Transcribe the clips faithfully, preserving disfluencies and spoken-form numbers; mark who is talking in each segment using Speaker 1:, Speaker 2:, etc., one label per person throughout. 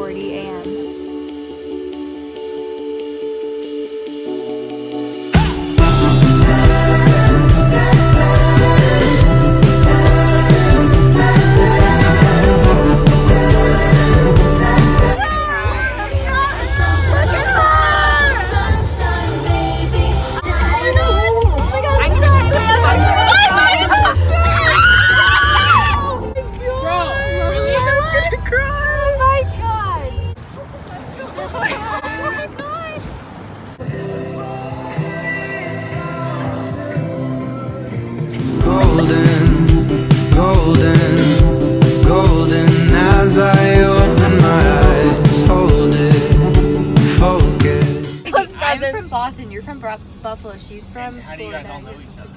Speaker 1: forty A M
Speaker 2: Boston, you're from Buffalo, she's from
Speaker 3: and how do you guys all know each other?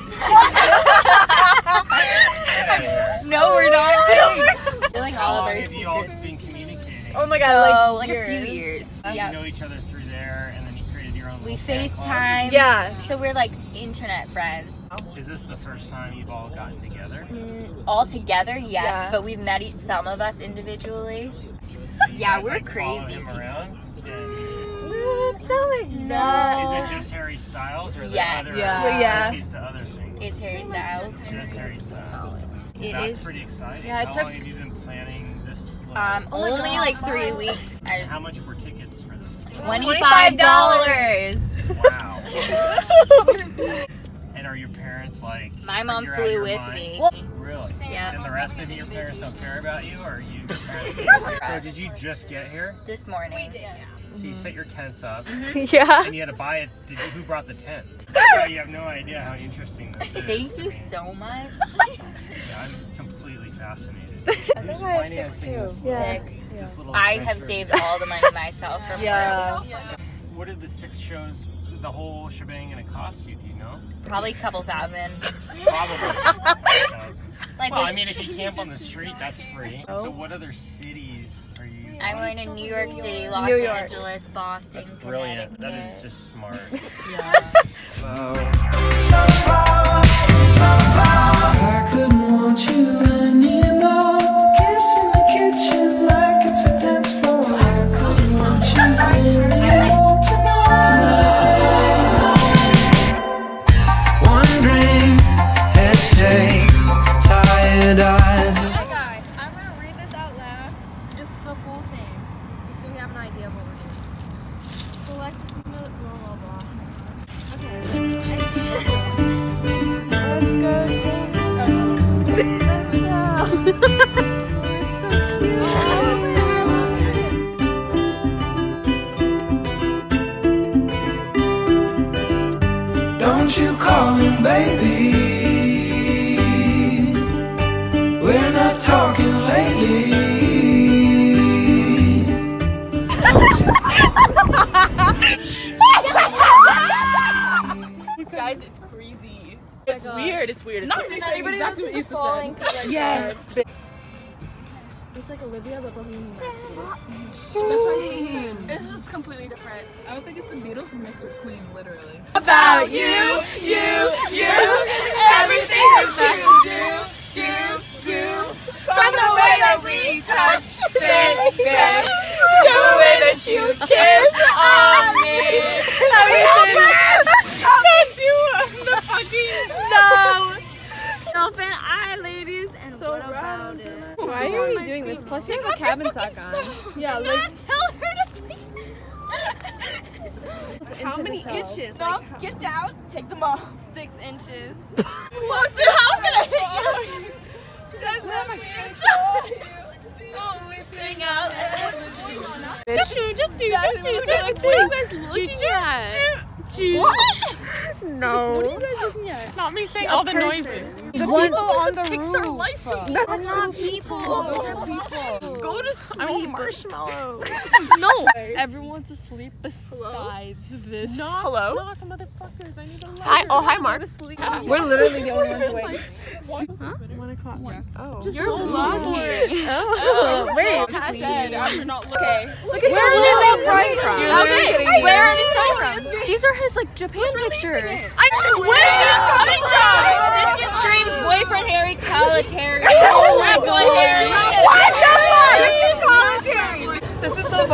Speaker 2: No, we're not kidding. Feeling all of our
Speaker 3: secrets. You all been communicating?
Speaker 1: Oh my god,
Speaker 2: so,
Speaker 1: like,
Speaker 2: like
Speaker 1: years.
Speaker 2: a few years.
Speaker 3: Yeah. You know each other through there, and then you created your own.
Speaker 2: We FaceTime.
Speaker 1: Yeah.
Speaker 2: So we're like internet friends.
Speaker 3: Is this the first time you've all gotten together?
Speaker 2: Mm, all together, yes,
Speaker 1: Yeah.
Speaker 2: but we've met each, some of us individually.
Speaker 3: So
Speaker 2: Yeah,
Speaker 3: guys,
Speaker 2: we're
Speaker 3: like, follow
Speaker 2: crazy.
Speaker 3: him around? And
Speaker 2: No.
Speaker 3: is it just Harry Styles, or are
Speaker 2: Yes.
Speaker 3: there other
Speaker 1: Yeah. Yeah.
Speaker 3: piece to other things?
Speaker 2: It's Harry Styles.
Speaker 3: Just Harry Styles.
Speaker 2: It
Speaker 3: That's
Speaker 2: is.
Speaker 3: pretty exciting.
Speaker 1: Yeah, it
Speaker 3: How
Speaker 1: took-
Speaker 3: long have you been planning this? Little...
Speaker 2: Um,
Speaker 1: Oh my
Speaker 2: only
Speaker 1: God.
Speaker 2: like three weeks. I,
Speaker 3: How much were tickets for this?
Speaker 2: Twenty-five dollars.
Speaker 3: Wow. And are your parents like?
Speaker 2: My mom
Speaker 3: you're out
Speaker 2: flew
Speaker 3: your
Speaker 2: with
Speaker 3: mind?
Speaker 2: me.
Speaker 3: Really?
Speaker 2: Yeah.
Speaker 3: And the rest of your parents don't care about you, or you? Your parents care? So did you just get here?
Speaker 2: This morning. We did.
Speaker 3: So you set your tents up,
Speaker 1: Yeah.
Speaker 3: and you had to buy it. Did you, who brought the tent? Yeah, you have no idea how interesting this is.
Speaker 2: Thank you so much.
Speaker 3: Yeah, I'm completely fascinated.
Speaker 1: I think I have six too. Yeah.
Speaker 2: Six.
Speaker 3: This little
Speaker 2: I have
Speaker 3: adventure.
Speaker 2: saved all the money myself from
Speaker 1: Yeah.
Speaker 3: So what did the six shows, the whole shebang, gonna cost you? Do you know?
Speaker 2: Probably a couple thousand.
Speaker 3: Probably. five thousand.
Speaker 2: Like
Speaker 3: Well,
Speaker 2: with-
Speaker 3: I mean, if you camp on the street, that's free. So what other cities are you?
Speaker 2: I went in New York City, Los
Speaker 1: New York.
Speaker 2: Angeles, Boston,
Speaker 3: That's brilliant. That
Speaker 2: Connecticut.
Speaker 3: is just smart.
Speaker 2: Yeah.
Speaker 4: Sunflower, sunflower. I couldn't want you anymore. Kiss in the kitchen like it's a dance floor. I couldn't want you anymore tonight. One drink, head shake, tired eyes.
Speaker 5: Hi guys, I'm gonna read this out loud, just the full thing, just so we have an idea of what we're doing. Select a smooth, blah blah blah. Okay. Let's go, Shane. Let's go. So cute.
Speaker 4: Don't you call him baby. We're not talking lately.
Speaker 6: Guys, it's crazy.
Speaker 1: It's weird. It's weird. It's
Speaker 6: Not exactly what you said.
Speaker 1: Yes.
Speaker 5: It's like Olivia, but Bohemian Rhapsody.
Speaker 6: Same. It's just completely different.
Speaker 7: I was like, it's the Beatles mixed with Queen, literally.
Speaker 6: About you, you, you, everything that you do, do, do. From the way that we touch, baby, to the way that you kiss on me. Everything.
Speaker 1: The fucking no.
Speaker 5: Dolphin eye, ladies, and
Speaker 6: So
Speaker 5: what about it?
Speaker 1: Why are you doing this? Plus, you have a cabin sock on. Yeah, like
Speaker 6: Tell her to take.
Speaker 1: how many inches?
Speaker 6: No, get down. Take them off.
Speaker 5: Six inches.
Speaker 6: Look, the house gonna hit you. Just let me only thing out.
Speaker 1: Just do, just do,
Speaker 6: What are you guys looking at?
Speaker 1: What? No.
Speaker 6: What are you guys looking at?
Speaker 1: Not me saying all the noises.
Speaker 6: The people on the roof. Pixar lights.
Speaker 5: They're not people. Those are people.
Speaker 6: Go to sleep.
Speaker 1: I want marshmallows.
Speaker 6: No, everyone's asleep besides this.
Speaker 1: Knock,
Speaker 6: Hello.
Speaker 1: knock, motherfuckers. I need a light.
Speaker 6: Hi. Oh, hi, Mark.
Speaker 1: We're literally the only ones awake. One o'clock. Yeah. Oh.
Speaker 6: Just go looking.
Speaker 1: Oh. Wait.
Speaker 6: I said after not looking. Okay.
Speaker 1: Look at where are these coming from?
Speaker 6: Okay. Where are these coming from?
Speaker 5: These are his like Japan pictures.
Speaker 6: I know. Where are these coming from?
Speaker 5: This just screams boyfriend Harry, college Harry. Oh my god, Harry.
Speaker 6: What the fuck? This is college Harry.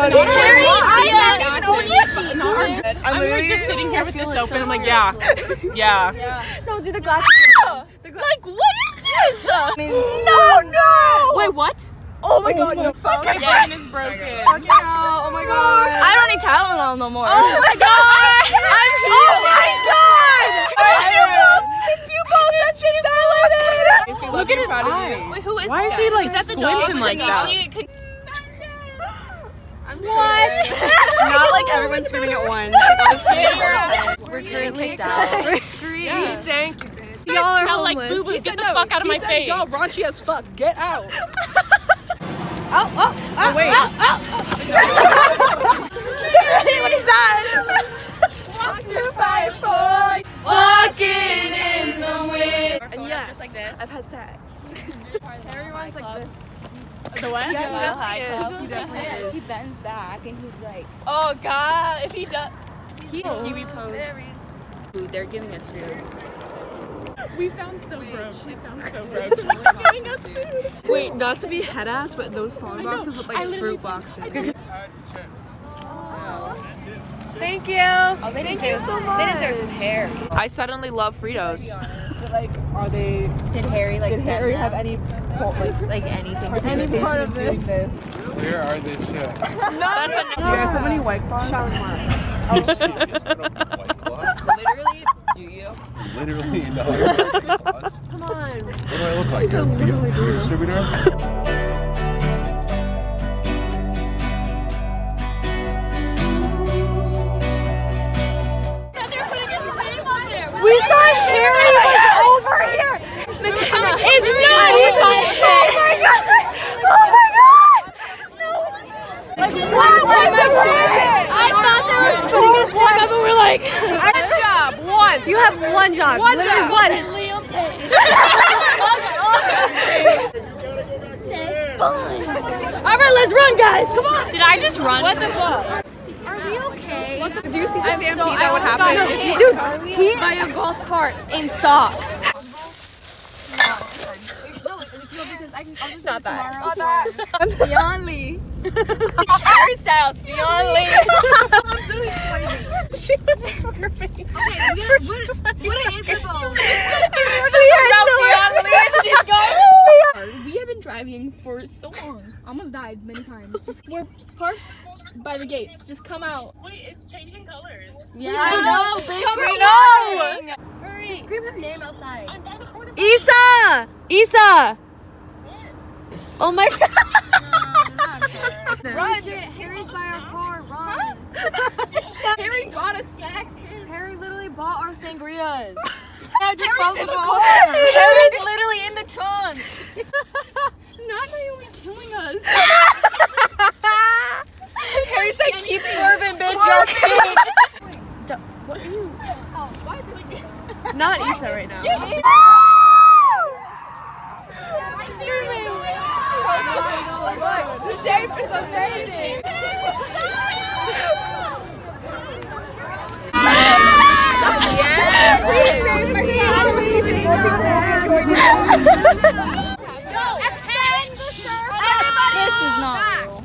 Speaker 6: funny.
Speaker 5: Harry,
Speaker 6: I
Speaker 5: yeah,
Speaker 6: am
Speaker 5: Onichi.
Speaker 7: I'm literally just sitting here with this open. I'm like, yeah, yeah.
Speaker 6: No, do the glasses.
Speaker 5: Like, what is this?
Speaker 6: No, no.
Speaker 7: Wait, what?
Speaker 6: Oh my god. No.
Speaker 7: My brain is broken.
Speaker 6: Oh my god.
Speaker 5: I don't need Tylenol no more.
Speaker 6: Oh my god.
Speaker 5: I'm healed.
Speaker 6: Oh my god. His pupils. His pupils. That shit's dilated.
Speaker 7: Look at his eyes.
Speaker 5: Wait, who is
Speaker 7: Why
Speaker 5: this
Speaker 7: is he
Speaker 5: guy?
Speaker 7: like
Speaker 5: Is that the dog?
Speaker 7: squinting like that?
Speaker 5: Kenichi?
Speaker 6: What? Not like everyone's screaming at once. Like, all the screaming at once.
Speaker 5: We're currently kicked out. Street.
Speaker 7: Yeah.
Speaker 6: Stank, you bitch.
Speaker 7: You all smell like boo boo. Get the fuck out of my face.
Speaker 1: Y'all raunchy as fuck. Get out.
Speaker 6: Oh, oh, oh, wait. Oh, oh. That's really what he does. Walking by boy. Walking in the wind.
Speaker 5: And yes, just like this.
Speaker 6: I've had sex.
Speaker 5: Everyone's like this.
Speaker 7: The what?
Speaker 6: Yeah, he
Speaker 5: He
Speaker 6: definitely is. He
Speaker 5: definitely
Speaker 6: definitely
Speaker 5: is.
Speaker 6: is. He bends back and he's like,
Speaker 7: Oh god, if he does.
Speaker 6: he
Speaker 7: Kiwi pose.
Speaker 5: Food, they're giving us food.
Speaker 7: We sound so broke. We sound so broke. Giving us food.
Speaker 1: Wait, not to be head ass, but those smaller boxes look like fruit boxes.
Speaker 6: thank you. Oh, they thank you so much.
Speaker 5: They deserve some hair.
Speaker 1: I suddenly love Fritos. But like, are they?
Speaker 5: Did Harry like
Speaker 1: Did Harry have
Speaker 5: any
Speaker 1: any like
Speaker 5: like anything?
Speaker 1: any part of this?
Speaker 8: Where are the chips?
Speaker 1: You have so many white claws.
Speaker 8: Oh, shit, you just put up white claws?
Speaker 5: Literally, do you?
Speaker 8: Literally, no.
Speaker 1: Come on.
Speaker 8: What do I look like? A beer, beer distributor?
Speaker 6: We thought Harry was over here.
Speaker 5: McKenna, it's not even my head.
Speaker 6: Oh my god. Oh my god. No. Like what was the shit?
Speaker 5: I thought they were putting us back up, and we're like,
Speaker 6: One job. One. You have one job.
Speaker 5: one
Speaker 6: Literally
Speaker 5: job.
Speaker 6: one.
Speaker 5: Liam Payne. Alright, let's run, guys. Come on. Did I just run? What the fuck? Are we okay?
Speaker 6: Do you see the
Speaker 5: I'm
Speaker 6: stampede
Speaker 5: so,
Speaker 6: that would
Speaker 5: I almost
Speaker 6: happen?
Speaker 5: got hit
Speaker 6: Dude, he
Speaker 5: by a golf cart in socks.
Speaker 6: not that. Not that.
Speaker 5: Beyond Lee. Harry Styles, Beyond Lee.
Speaker 6: She was swerving.
Speaker 5: Okay, we gotta, what, what is the ball?
Speaker 6: Beyond
Speaker 5: Lee, she's going. We have been driving for so long. Almost died many times. Just we're parked by the gates. Just come out.
Speaker 9: Wait, it's changing colors.
Speaker 5: Yeah, I know, bitch.
Speaker 6: Come
Speaker 5: we're
Speaker 6: on.
Speaker 5: leaving. Hurry.
Speaker 6: Scream her name outside.
Speaker 9: I'm by the quarter.
Speaker 6: Isa! Isa! Oh my god.
Speaker 5: Run. Shit, Harry's by our car. Run. Harry bought us snacks. Harry literally bought our sangrias.
Speaker 6: Harry's in the car.
Speaker 5: Harry's literally in the trunk. Not that you'll be killing us. Harry's like, keep swerving, bitch. You're fake.
Speaker 6: What are you? Not Isa right now.
Speaker 5: The shape is amazing. This is not real.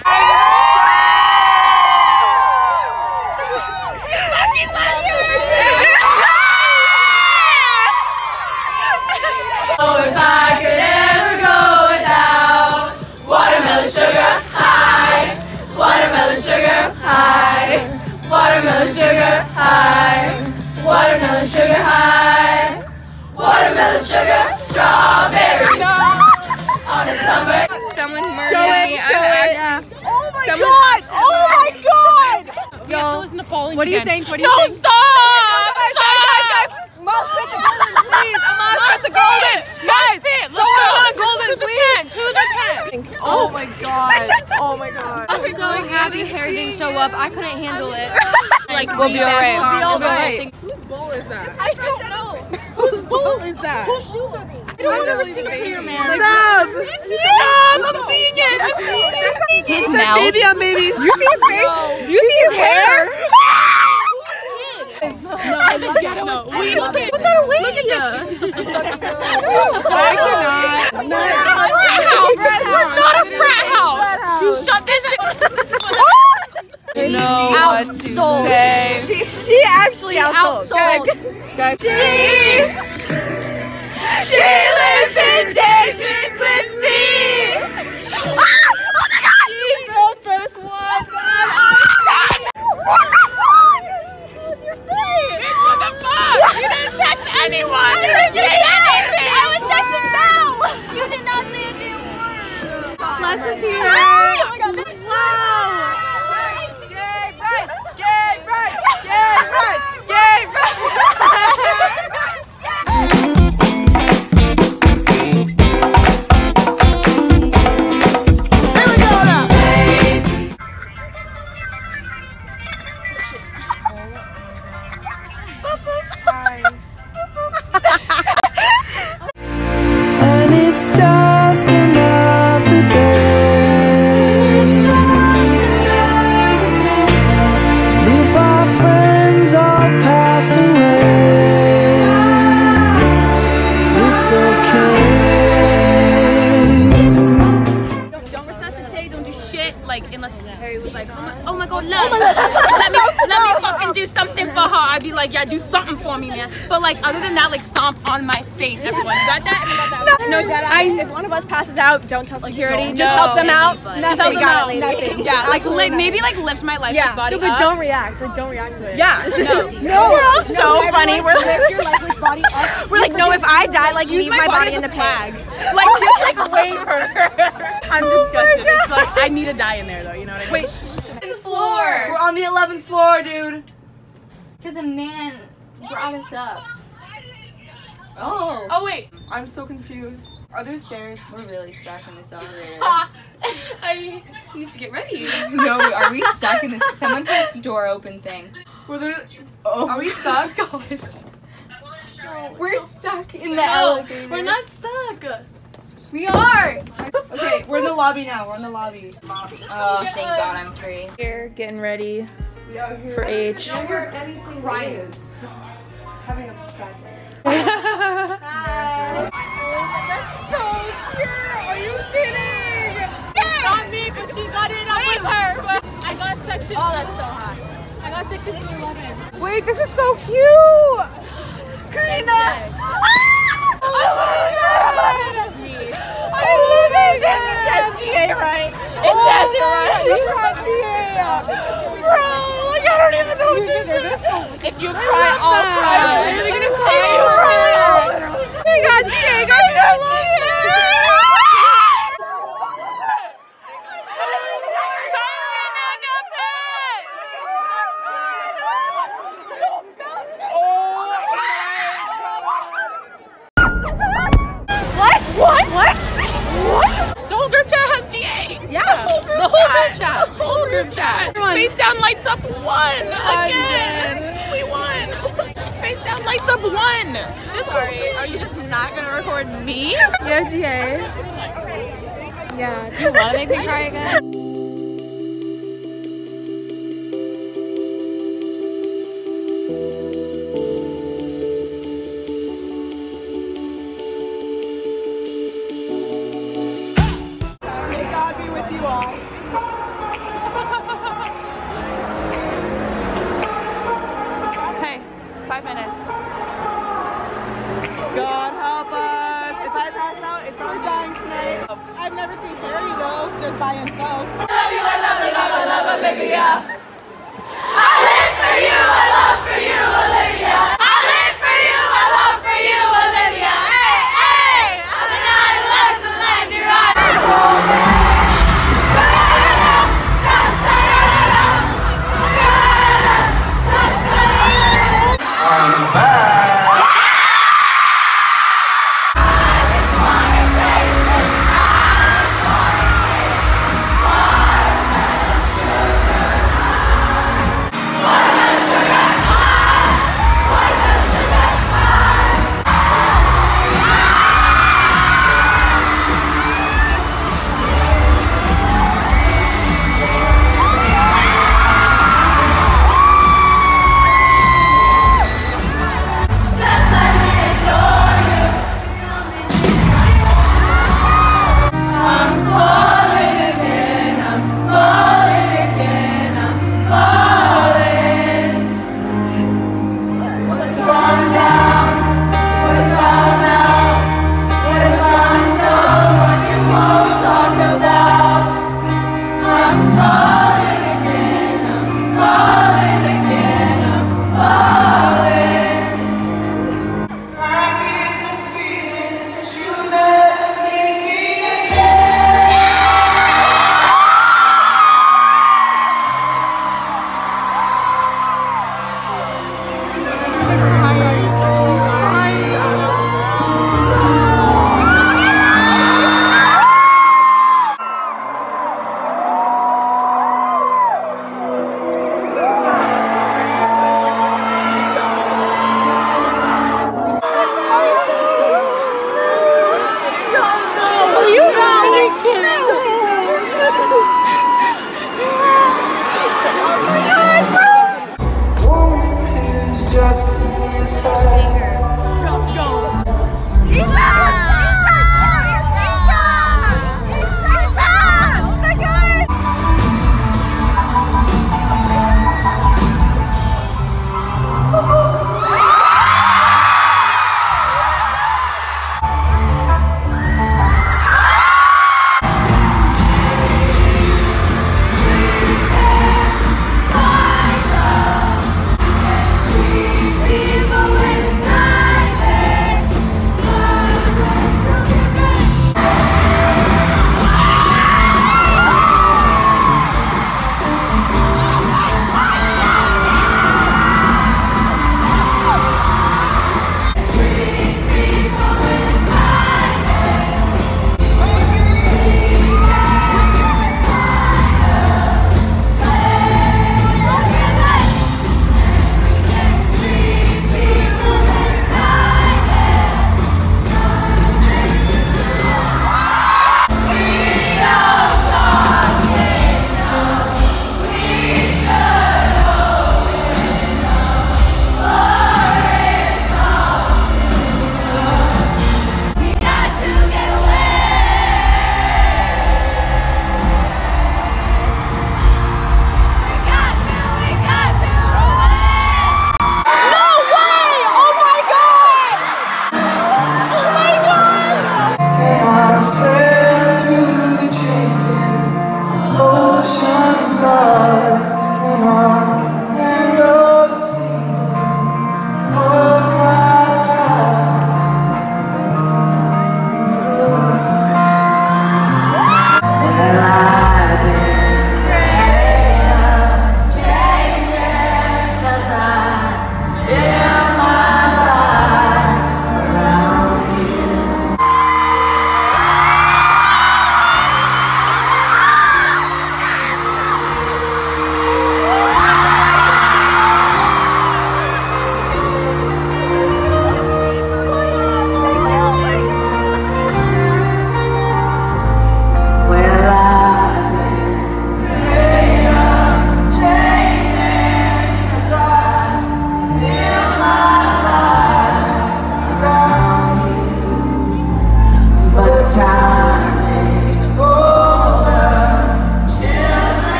Speaker 6: Oh, if I could ever go without watermelon sugar high, watermelon sugar high, watermelon sugar high, watermelon sugar high, watermelon sugar, strawberries on a summer.
Speaker 5: Someone murdered
Speaker 6: Show it,
Speaker 5: me.
Speaker 6: show
Speaker 5: I'm
Speaker 6: it.
Speaker 5: yeah.
Speaker 6: Oh my
Speaker 5: Someone-
Speaker 6: god! Oh my god!
Speaker 7: We have to listen to Falling
Speaker 1: What do you
Speaker 7: again.
Speaker 1: think? What do you
Speaker 7: No,
Speaker 1: think?
Speaker 7: stop!
Speaker 6: Guys, guys, guys, guys! Mouse Pit to Golden, please! A Mouse Pit to Golden! Guys,
Speaker 7: Let's
Speaker 6: someone
Speaker 7: go.
Speaker 6: on Golden,
Speaker 7: To the
Speaker 6: please!
Speaker 7: tent, to the tent.
Speaker 6: Oh my god! Oh my god!
Speaker 5: I'm so happy Harry didn't show up. I couldn't handle it. Like,
Speaker 6: We'll be alright.
Speaker 5: We'll be
Speaker 6: We'll be
Speaker 5: alright.
Speaker 1: Whose bowl is that?
Speaker 5: I don't know.
Speaker 1: Whose bowl is that?
Speaker 6: I've never seen a hair man.
Speaker 1: Stop!
Speaker 6: Do you see it? Stop! I'm seeing it! I'm seeing it!
Speaker 5: His mouth.
Speaker 1: Baby on baby.
Speaker 6: You see his face? Do you see his hair?
Speaker 1: No, I look at
Speaker 7: No,
Speaker 1: it.
Speaker 7: we look at
Speaker 5: What kind of wig?
Speaker 6: I cannot.
Speaker 7: We're not a frat house. We're not a frat house. You shut this shit.
Speaker 2: outsold.
Speaker 6: Same.
Speaker 1: She, she actually
Speaker 2: She
Speaker 1: outsold.
Speaker 2: outsold.
Speaker 1: Guys,
Speaker 6: She, she lives in daydreams with me. Ah! Oh my God!
Speaker 5: She's the first one.
Speaker 6: What's your face? Bitch, what the fuck? You didn't text anyone. You didn't say anything.
Speaker 5: I was texting Belle. You did not say a damn word.
Speaker 1: Les is here.
Speaker 6: Oh my God.
Speaker 1: Wow.
Speaker 6: Gay right, gay right, gay right, gay right.
Speaker 4: And it's just another day. With our friends all passing away. It's okay.
Speaker 6: Don't resuscitate, don't do shit, like, unless Harry was like, oh my, oh my God, let, let me, let me fucking do something for her. I'd be like, yeah, do something for me, man. But like, other than that, like, stomp on my face, everyone. You got that? Everyone got that?
Speaker 1: No, Dad, I, if one of us passes out, don't tell security.
Speaker 6: don't
Speaker 1: Just
Speaker 6: know
Speaker 1: help them out.
Speaker 6: anybody.
Speaker 1: Just help them out. Nothing.
Speaker 6: Yeah, like,
Speaker 1: Absolutely
Speaker 6: li maybe like lift my lifeless
Speaker 1: Yeah.
Speaker 6: body
Speaker 1: No, but
Speaker 6: up.
Speaker 1: don't react. Like, don't react to it.
Speaker 6: Yeah, no.
Speaker 1: No,
Speaker 6: We're all so
Speaker 1: everyone
Speaker 6: funny. We're
Speaker 1: lift
Speaker 6: like,
Speaker 1: your lifeless body up.
Speaker 6: we're like, no, if I die, like, leave my, body in the flag. Like, just like wave her. I'm disgusted. It's like, I need to die in there though, you know what I mean? Wait,
Speaker 5: The floor.
Speaker 6: we're on the eleventh floor, dude.
Speaker 5: Because a man brought us up. Oh.
Speaker 6: Oh, wait. I'm so confused. Are there stairs?
Speaker 5: We're really stuck in this elevator.
Speaker 2: I need to get ready. No, are we stuck in this? Someone put this door open thing.
Speaker 6: Were there, oh. Are we stuck?
Speaker 2: We're stuck in the
Speaker 5: Oh,
Speaker 2: elevator.
Speaker 5: elevator.
Speaker 2: We're not stuck. We are.
Speaker 6: Okay, we're in the lobby now. We're in the lobby.
Speaker 2: Oh, thank God I'm free.
Speaker 1: Here, getting ready for H.
Speaker 6: Ryan. Having a bad
Speaker 2: Not me, but she got it up with her. But I got section two. Oh, that's so hot. I got section two eleven.
Speaker 1: Wait, this is so cute.
Speaker 6: Karina! Ah! Oh my God! I love it! It says G A right. It says it right. You got G A. Bro, like I don't even know what this is. If you cry, I'll cry. You're gonna cry. If you cry, I'll. We got G A. Guys, I love it.
Speaker 1: What? What? What? What?
Speaker 6: The whole group chat has G A.
Speaker 1: Yeah.
Speaker 6: The whole group chat. The whole group chat. Face down lights up one again. We won. Face down lights up one.
Speaker 2: Sorry, are you just not gonna record me?
Speaker 1: Yeah, G A.
Speaker 2: Yeah. Do you want to make me cry again?
Speaker 6: May God be with you all.
Speaker 1: Hey, five minutes. God help us. If I pass out, it's probably dying tonight.
Speaker 6: I've never seen Harry though, just by himself.
Speaker 4: Sugar!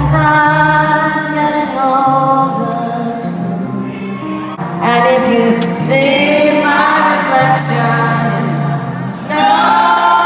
Speaker 9: sun getting older too. And if you see my reflection in the snow,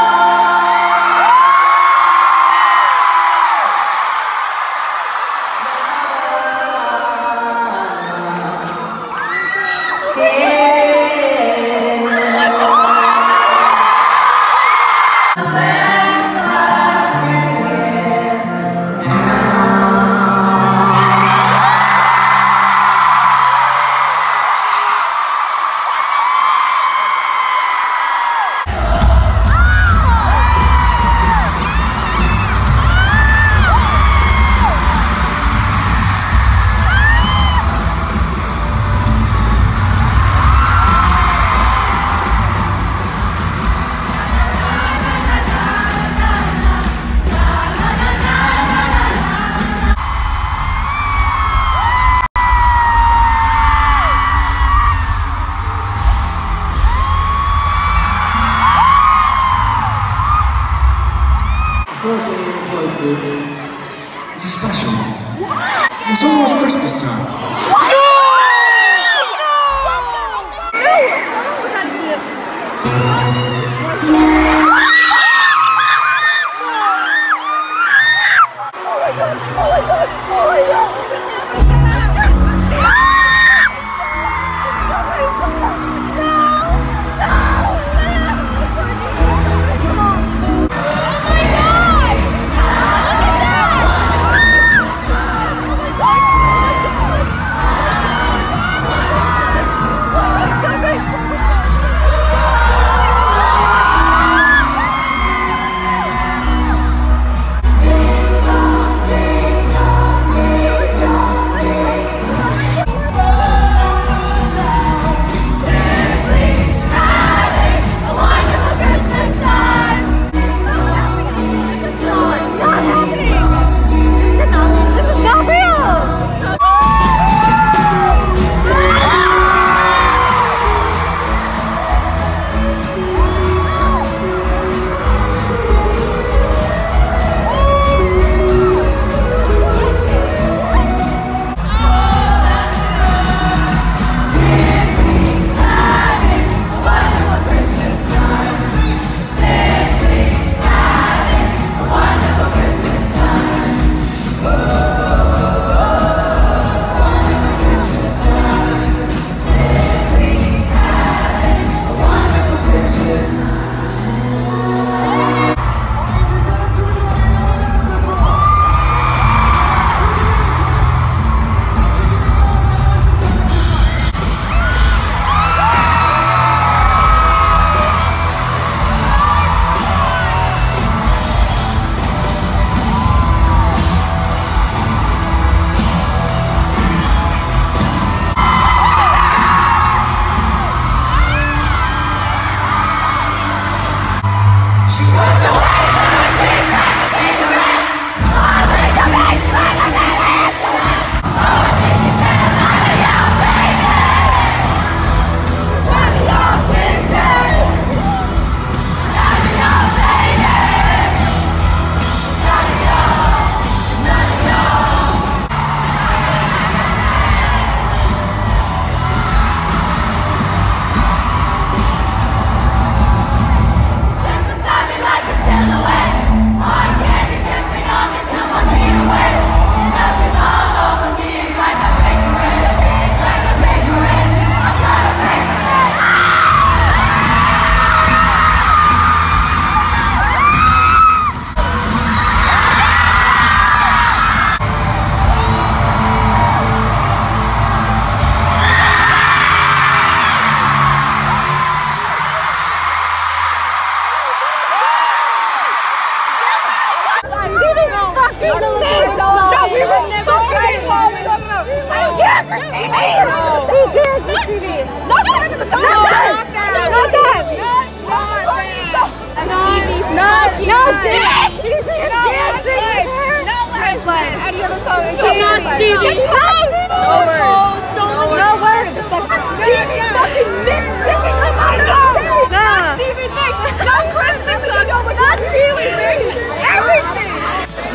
Speaker 10: first one we're going to play for you is a special one. It's almost Christmas time.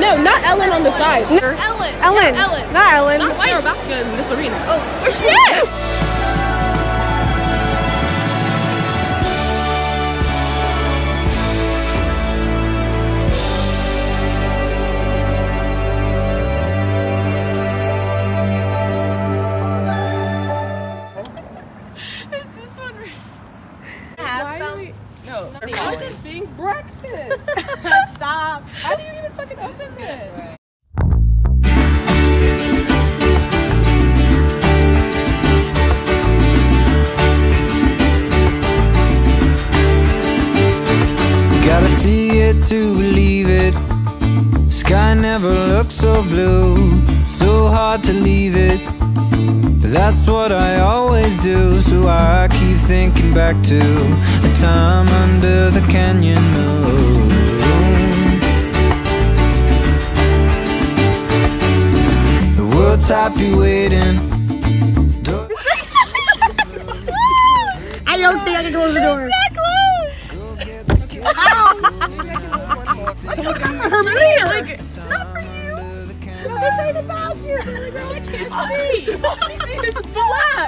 Speaker 1: No, not Ellen on the side.
Speaker 2: Ellen.
Speaker 1: Ellen.
Speaker 2: Yeah, Ellen.
Speaker 1: Not Ellen.
Speaker 2: Not
Speaker 1: Sarah Basca in this arena. Oh,
Speaker 2: where's she at?
Speaker 5: It's this one right.
Speaker 1: Have some. No.
Speaker 5: How
Speaker 1: this being breakfast? Stop. How do you even fucking open this?
Speaker 4: Gotta see it to believe it. Sky never looked so blue, so hard to leave it. But that's what I always do, so I keep thinking back to a time under the canyon moon. The world's happy waiting.
Speaker 1: I don't think I can close the door.
Speaker 7: Someone got for her, really? Like,
Speaker 1: Not for you. No, this ain't about you. Girl, I can't see. All I see is black.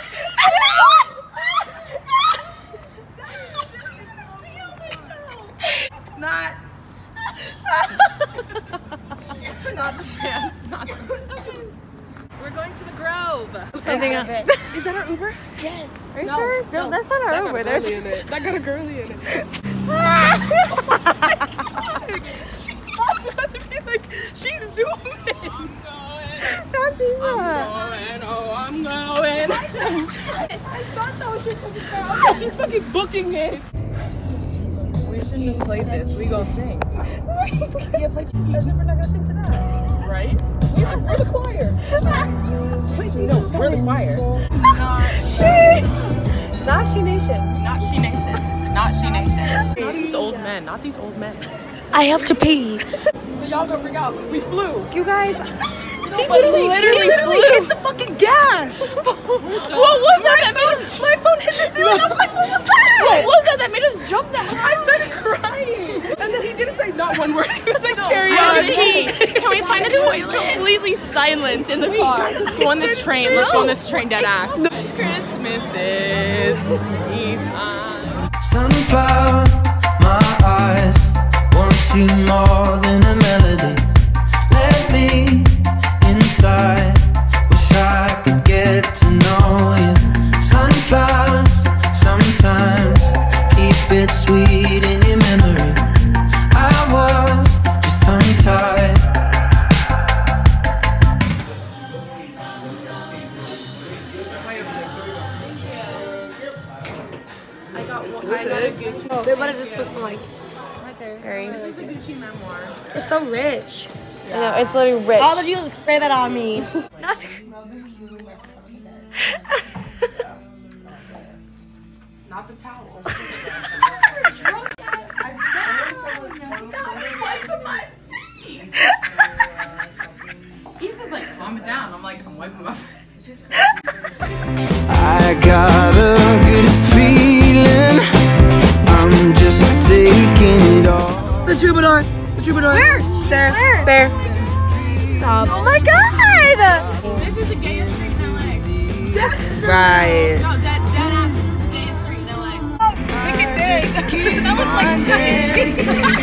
Speaker 1: Not. Not the pants. Not the We're going to the Grove.
Speaker 7: Anything else?
Speaker 1: Is that our Uber?
Speaker 7: Yes. Are you
Speaker 1: No,
Speaker 7: sure? No,
Speaker 1: no.
Speaker 7: that's not our
Speaker 1: That got
Speaker 7: Uber.
Speaker 1: a
Speaker 7: There's
Speaker 1: girly in it. That got a girly in it. She's about to be like, she's zooming.
Speaker 7: That's you.
Speaker 1: I'm going, oh, I'm going. I thought that was your fucking car. She's fucking booking it.
Speaker 7: We shouldn't have played this. We gonna sing.
Speaker 1: Yeah, play. As if we're not gonna sing to that.
Speaker 7: Right?
Speaker 1: Yeah, we're the choir.
Speaker 7: No, we're the choir. Not She Nation.
Speaker 1: Not She Nation. Not She Nation.
Speaker 7: Not these old men. Not these old men.
Speaker 1: I have to pee. So y'all go freak out. We flew.
Speaker 7: You guys.
Speaker 1: He literally, literally, he literally hit the fucking gas.
Speaker 2: What was that that made us?
Speaker 1: My phone hit the ceiling. I was like, what was that?
Speaker 2: What was that that made us jump that high?
Speaker 1: I started crying. And then he didn't say not one word. He was like,
Speaker 2: No,
Speaker 1: carry
Speaker 2: how
Speaker 1: on.
Speaker 2: did he? Can we find a toilet? Completely silent in the car.
Speaker 7: Let's go on this train. Let's go on this train, dead ass. Christmas is Eve.
Speaker 4: Sunflower, my eyes want you more than a melody. Let me inside, wish I could get to know you. Sunflowers, sometimes keep it sweet in your memory. I was just tongue-tied.
Speaker 1: I got one. I got a Gucci. Wait, what is this supposed to be like?
Speaker 2: Right there.
Speaker 7: Very.
Speaker 1: This is a Gucci memoir.
Speaker 6: It's so rich.
Speaker 7: I know, it's literally rich.
Speaker 6: All of you to spray that on me.
Speaker 1: Not the towel. He's just like, calm it down. I'm like, I'm wiping my face.
Speaker 4: I got a good feeling, I'm just taking it all.
Speaker 1: The troubadour. The troubadour.
Speaker 7: Where? There. Where? There. Stop. Oh my god!
Speaker 2: This is the gayest street in L A.
Speaker 7: Right.
Speaker 2: No, dead, dead ass. This is the gayest street in L A. Look at this. That looks like Chuck E. Cheese.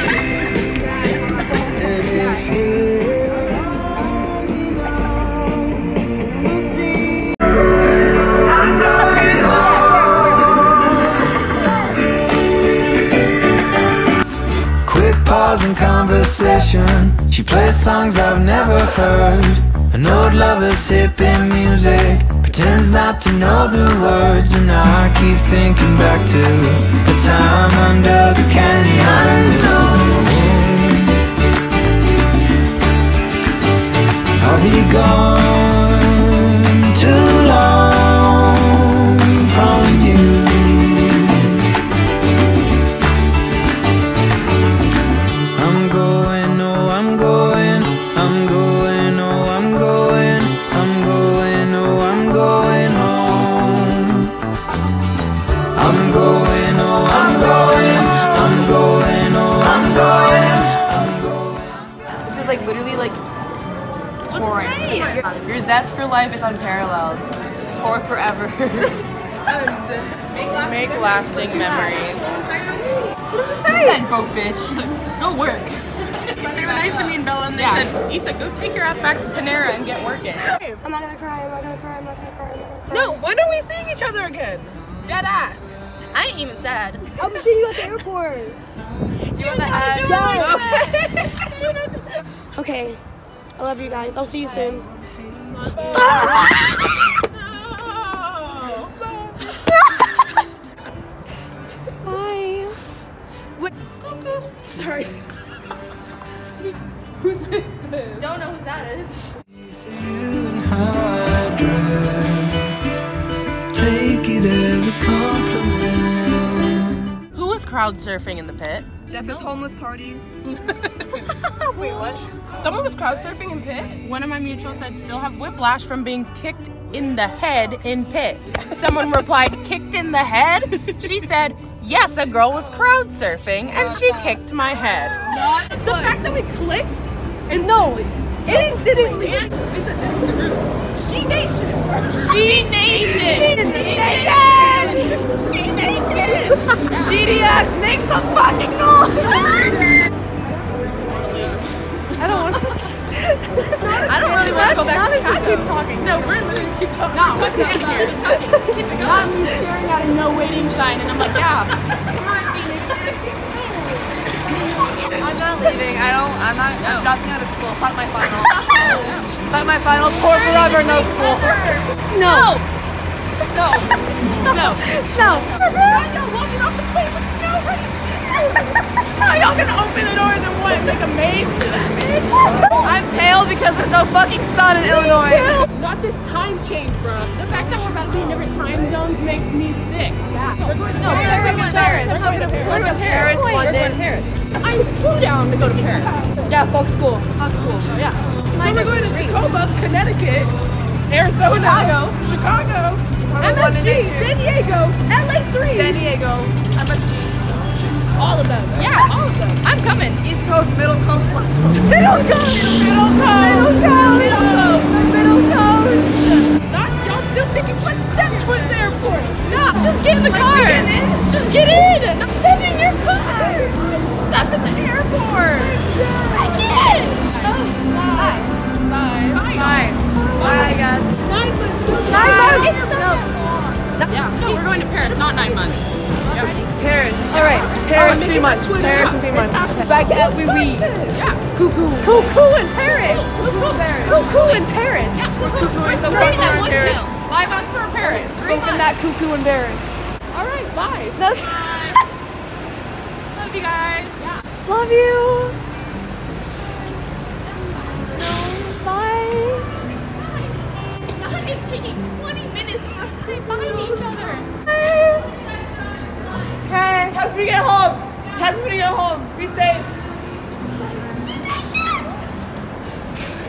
Speaker 4: In conversation, she plays songs I've never heard. An old lover's hippie music, pretends not to know the words. And I keep thinking back to the time under the canyon moon. I'll be gone too long from you.
Speaker 7: boring. Your zest for life is unparalleled. Tour forever.
Speaker 1: Make lasting memories.
Speaker 7: What does it say? You said broke bitch.
Speaker 2: Go work.
Speaker 1: They were nice to me and Bella, and they
Speaker 2: Yeah.
Speaker 1: said, Issa, go take your ass back to Panera and get working.
Speaker 6: I'm not gonna cry, I'm not gonna cry, I'm not gonna cry, I'm not gonna cry.
Speaker 1: No, when are we seeing each other again? Dead ass.
Speaker 2: I ain't even sad.
Speaker 6: I'm gonna see you at the airport.
Speaker 7: You want the hat?
Speaker 6: Okay, I love you guys. I'll see you soon. Bye. What?
Speaker 1: Sorry. Who's this?
Speaker 2: Don't know who that is.
Speaker 4: Take it as a compliment.
Speaker 1: Who was crowd surfing in the pit?
Speaker 7: Jeff's homeless party.
Speaker 1: Wait, what? Someone was crowd surfing in pit? One of my mutuals said still have whiplash from being kicked in the head in pit. Someone replied, kicked in the head? She said, yes, a girl was crowd surfing and she kicked my head. Not the fact that we clicked and no, instantly. We said this is the group. She Nation.
Speaker 2: She Nation.
Speaker 1: She Nation. She Nation.
Speaker 7: G D X, make some fucking noise! I don't want to.
Speaker 2: I don't really want to go back to Chicago.
Speaker 7: Keep talking.
Speaker 1: No, we're literally keep talking. No, we're talking here.
Speaker 2: Keep talking. Keep it
Speaker 1: Not
Speaker 2: going.
Speaker 1: me staring at a no waiting sign and I'm like, yeah.
Speaker 7: I'm not leaving. I don't. I'm not. I'm dropping out of school. Fuck my final. Fuck my final. Tour forever. No school.
Speaker 2: No. No. No.
Speaker 7: No.
Speaker 1: Y'all walking off the plane with snow right How y'all gonna open the doors and what? Like a maze?
Speaker 7: I'm pale because there's no fucking sun in Illinois.
Speaker 1: Not this time change, bro. The fact that we're about to be in different time zones makes me sick. Yeah. We're going to
Speaker 2: No, we're going to Paris.
Speaker 1: We're going to
Speaker 2: We're
Speaker 1: Paris.
Speaker 2: going to Paris.
Speaker 7: Paris,
Speaker 2: We're going
Speaker 7: London.
Speaker 2: to Paris.
Speaker 1: I'm too down to go to Paris.
Speaker 7: Yeah, fuck school. Fuck school.
Speaker 2: Oh, yeah.
Speaker 1: So we're going to Tacoma, Connecticut, Arizona,
Speaker 2: Chicago.
Speaker 1: Chicago, M
Speaker 7: London
Speaker 1: S G,
Speaker 7: next year.
Speaker 1: San Diego, L A three,
Speaker 7: San Diego. M S G.
Speaker 1: all of them.
Speaker 2: Yeah.
Speaker 1: All of them.
Speaker 2: I'm coming.
Speaker 7: East Coast, Middle Coast, West Coast.
Speaker 1: Middle coast, middle coast,
Speaker 2: Middle coast.
Speaker 1: middle coast. Not y'all still taking one step towards the airport. No,
Speaker 2: Just get in the car. Just get in. Step in your car.
Speaker 1: step in the airport.
Speaker 2: I can't. Bye.
Speaker 1: Bye.
Speaker 7: Bye. Bye, guys.
Speaker 1: Nine months.
Speaker 7: Nine months.
Speaker 2: It's not
Speaker 1: Yeah. No, we're going to Paris, not nine months.
Speaker 7: Paris. All right. Paris,
Speaker 1: make
Speaker 7: three
Speaker 1: it
Speaker 7: months.
Speaker 1: that Twitter
Speaker 7: Paris
Speaker 1: out.
Speaker 7: in three
Speaker 1: It's
Speaker 7: months.
Speaker 1: happening.
Speaker 7: Back at oui oui.
Speaker 1: Yeah.
Speaker 7: Cuckoo. Cuckoo in Paris.
Speaker 2: Cuckoo Paris.
Speaker 7: Cuckoo in Paris.
Speaker 2: We're
Speaker 7: so
Speaker 2: screwing
Speaker 7: far
Speaker 2: that
Speaker 7: in Paris.
Speaker 2: voicemail.
Speaker 1: Live on tour Paris. Three
Speaker 7: Open
Speaker 1: months.
Speaker 7: that cuckoo in Paris.
Speaker 1: All right. Bye.
Speaker 7: Love,
Speaker 1: Love you guys. Yeah.
Speaker 7: love you. Bye.
Speaker 2: God, it's taking twenty minutes for us to say bye to each other.
Speaker 7: Okay. Text me to get home. Text me to get home. Be safe.